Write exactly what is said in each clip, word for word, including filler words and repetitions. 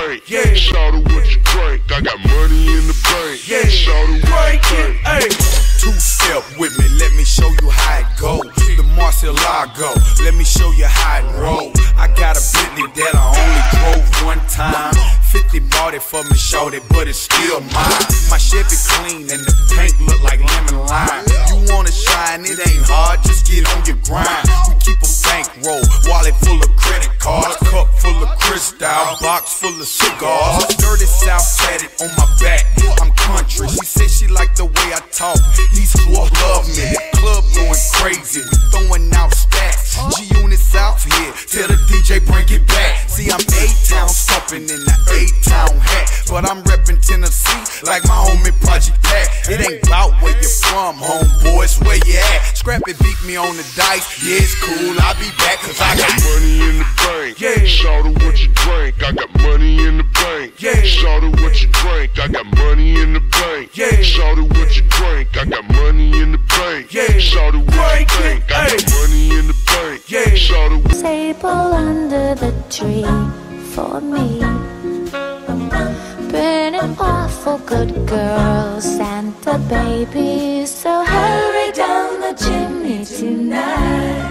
bank. Yeah. Shout out what you drink. I got money in the bank. Yeah. Shout out what you drink. Hey. Two step with me, let me show you how it go. The Murcielago, let me show you how it roll. I got a Bentley that I only drove one time. fifty bought it for me, showed it, but it's still mine. My Chevy clean and the paint look like lemon lime. You wanna shine, it ain't hard, just get on your grind. We keep a bankroll, wallet full of credit cards, cup full of Cristal, box full of cigars. Dirty South tatted on my back, I'm country. She said she like the way I talk, these fools love me. The club going crazy, we throwing out stacks. G-Unit South here, tell the D J bring it back. See, I'm A-Town stomping in the A-Town hat, but I'm reppin' Tennessee like my homie Project Pat. It ain't bout where you from, homeboy, it's where you at. Scrappy beat me on the dice, yeah, it's cool, I'll be back cause I got money in the bank. Yeah. Shout out what you drink. I got money in the bank. Yeah. Shout out what you drink. I got money in the bank. Yeah. Shout out what you drink. I got money in the bank. Yeah. Shout out what you drink. I got money in the bank. Yeah. Shout out. Table under the tree for me. Burning awful good girl, Santa baby. So hurry down the chimney tonight.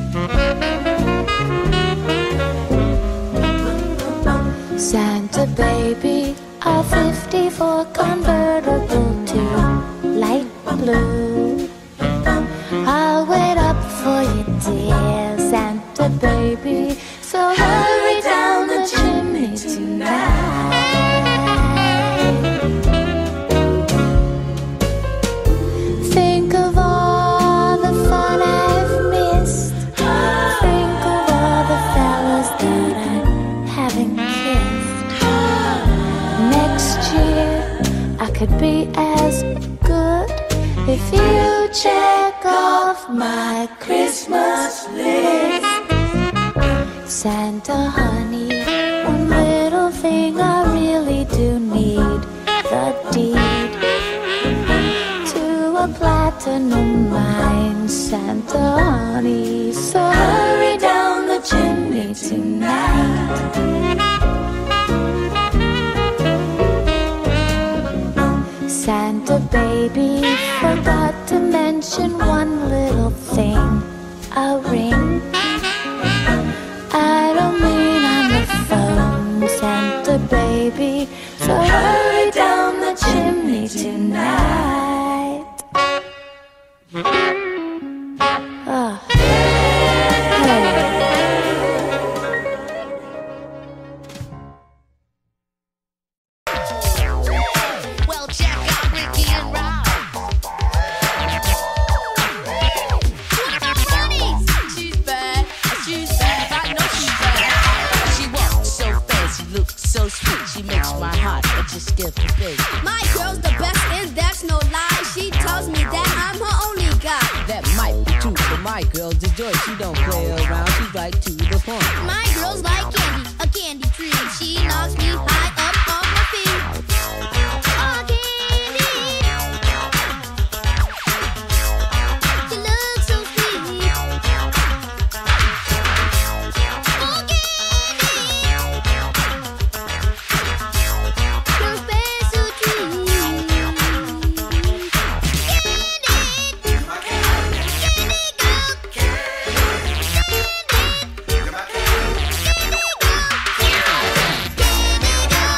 Santa baby, a fifty-four convertible to light blue. I'll wait up for you, dear Santa baby. So hurry down the chimney tonight. Think of all the fun I've missed. Think of all the fellas that I haven't kissed. Next year I could be as good if you check off my Christmas list. Santa honey, one little thing I really do need, the deed to a platinum mine, Santa honey. So hurry down the chimney tonight. Santa baby, forgot to mention one little thing, a ring. I don't mean on the phone, Santa baby. So hurry down the chimney tonight. Oh. My girl's the best and that's no lie. She tells me that I'm her only guy. That might be true, but my girl's a joy. She don't play around, she's right to the point. My girl's like candy, a candy tree. She knocks me high up off my feet. Oh, candy, you look so sweet. Oh, candy, your special treat. Candy, candy girl, candy, candy girl.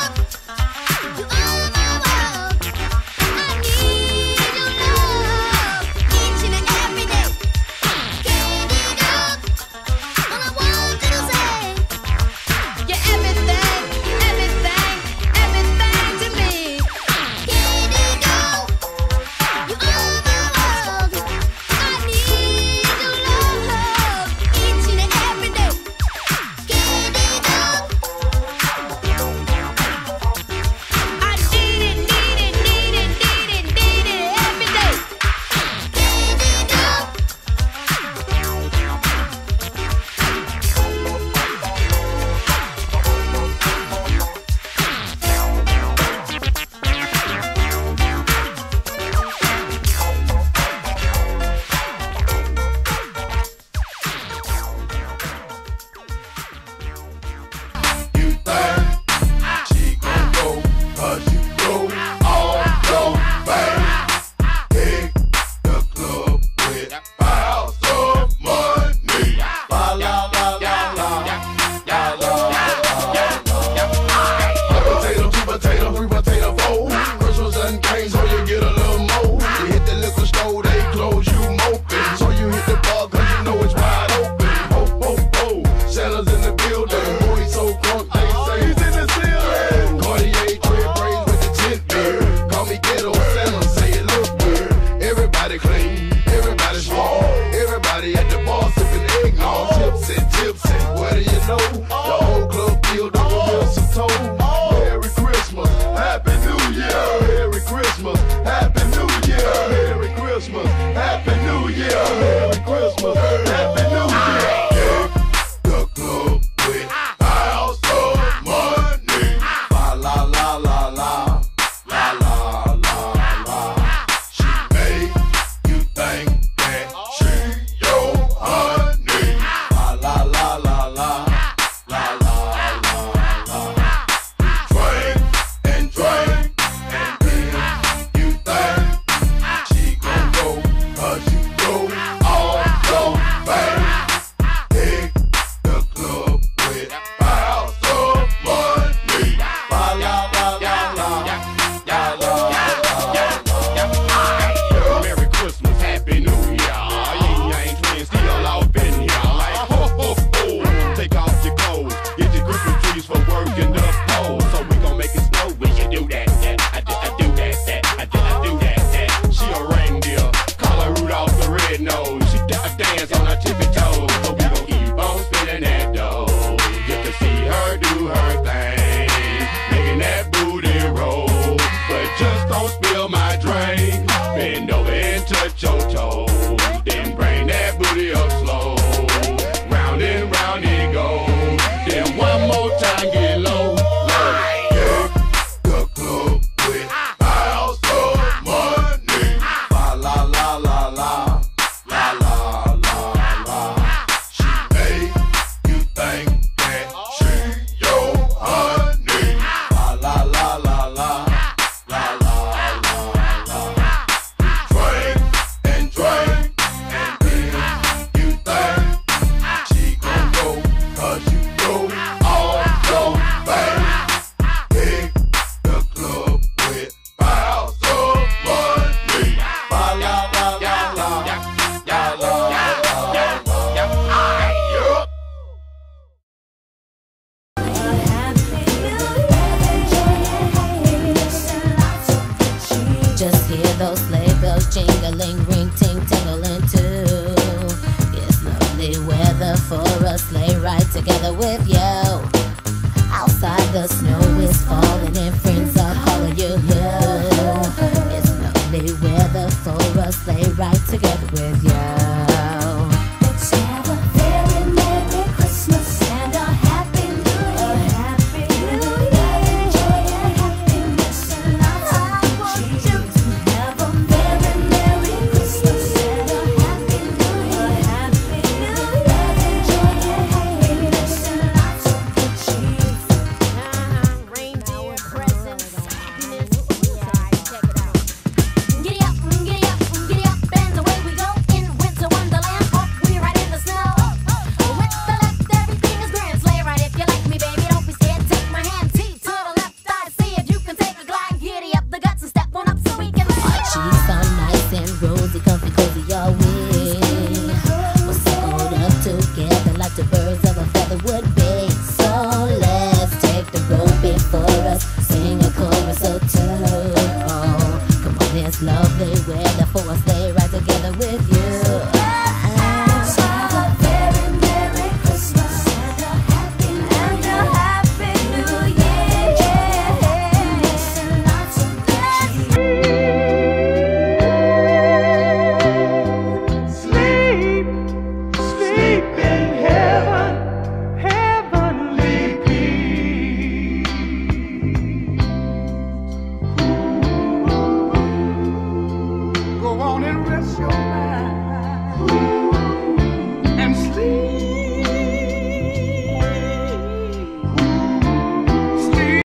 tingling, ring, ting, tingling too. It's lovely weather for a sleigh ride together with you. Outside the snow is falling and friends are calling you. It's lovely weather for a sleigh ride together with you.